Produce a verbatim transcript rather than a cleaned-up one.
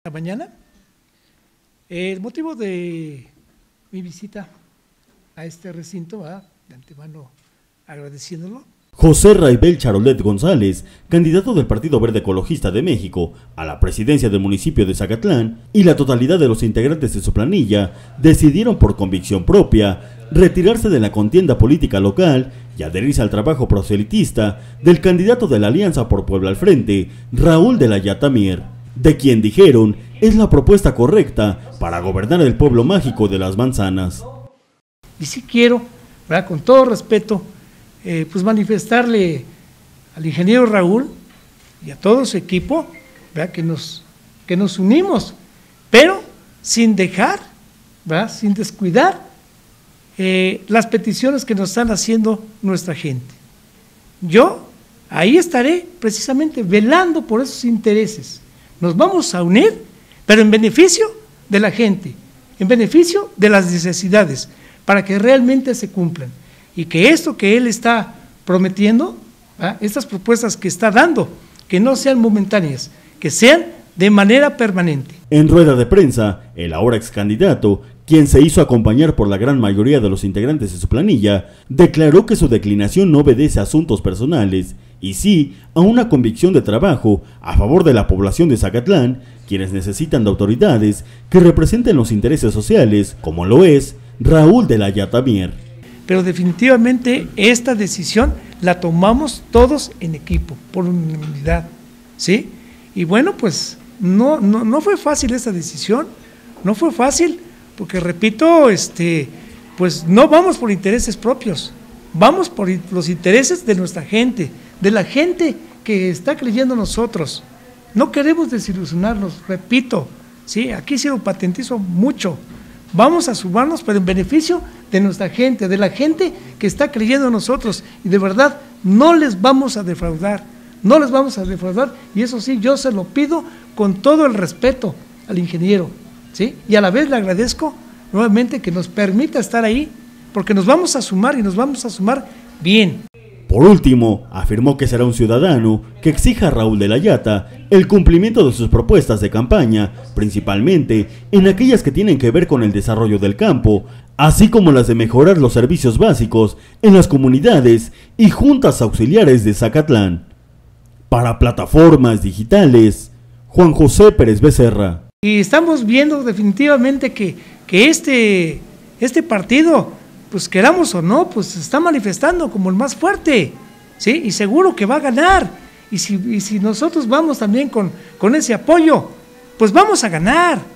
Mañana. El motivo de mi visita a este recinto, ¿verdad?, de antemano agradeciéndolo. José Raibel Charolet González, candidato del Partido Verde Ecologista de México a la presidencia del municipio de Zacatlán, y la totalidad de los integrantes de su planilla decidieron por convicción propia retirarse de la contienda política local y adherirse al trabajo proselitista del candidato de la Alianza por Puebla al Frente, Raúl de la Llata Mier, de quien dijeron es la propuesta correcta para gobernar el pueblo mágico de Las Manzanas. Y sí quiero, ¿verdad?, con todo respeto, eh, pues manifestarle al ingeniero Raúl y a todo su equipo, ¿verdad?, que nos, que nos unimos, pero sin dejar, ¿verdad?, sin descuidar eh, las peticiones que nos están haciendo nuestra gente. Yo ahí estaré precisamente velando por esos intereses. Nos vamos a unir, pero en beneficio de la gente, en beneficio de las necesidades, para que realmente se cumplan. Y que esto que él está prometiendo, ¿verdad?, estas propuestas que está dando, que no sean momentáneas, que sean de manera permanente. En rueda de prensa, el ahora ex candidato, quien se hizo acompañar por la gran mayoría de los integrantes de su planilla, declaró que su declinación no obedece a asuntos personales, y sí a una convicción de trabajo a favor de la población de Zacatlán, quienes necesitan de autoridades que representen los intereses sociales, como lo es Raúl de la Llata Mier. Pero definitivamente esta decisión la tomamos todos en equipo, por unanimidad, ¿sí? Y bueno, pues no, no, no fue fácil esta decisión, no fue fácil, porque repito, este, pues no vamos por intereses propios, vamos por los intereses de nuestra gente, de la gente que está creyendo en nosotros. No queremos desilusionarlos, repito, ¿sí? Aquí sí lo patentizo mucho. Vamos a sumarnos, pero en beneficio de nuestra gente, de la gente que está creyendo en nosotros, y de verdad no les vamos a defraudar, no les vamos a defraudar, y eso sí, yo se lo pido con todo el respeto al ingeniero, ¿sí? Y a la vez le agradezco nuevamente que nos permita estar ahí, porque nos vamos a sumar y nos vamos a sumar bien. Por último, afirmó que será un ciudadano que exija a Raúl de la Llata el cumplimiento de sus propuestas de campaña, principalmente en aquellas que tienen que ver con el desarrollo del campo, así como las de mejorar los servicios básicos en las comunidades y juntas auxiliares de Zacatlán. Para Plataformas Digitales, Juan José Pérez Becerra. Y estamos viendo definitivamente que, que este, este partido, pues queramos o no, pues se está manifestando como el más fuerte, ¿sí? Y seguro que va a ganar. Y si, y si nosotros vamos también con, con ese apoyo, pues vamos a ganar.